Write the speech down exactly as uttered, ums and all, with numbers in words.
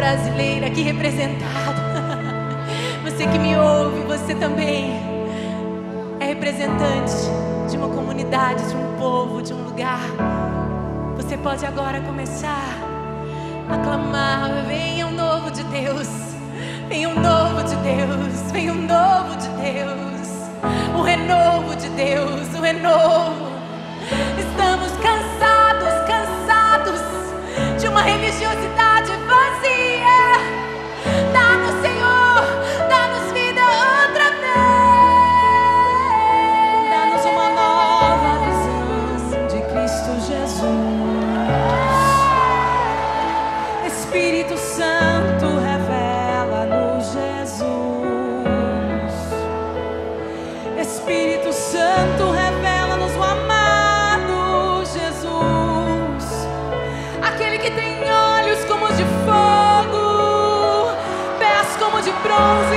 brasileira aqui representada. Você que me ouve, você também é representante de uma comunidade, de um povo, de um lugar. Você pode agora começar a clamar: venha um novo de Deus, venha um novo de Deus, venha um novo de Deus, o renovo de Deus, o renovo. Estamos cansados, cansados de uma religiosidade vazia. Dá-nos, Senhor, dá-nos vida outra vez. Dá-nos uma nova visão de Cristo Jesus. Espírito Santo, revela-nos Jesus. Espírito Santo, revela-nos o amado Jesus, aquele que tem olhos como de fogo, pés como de bronze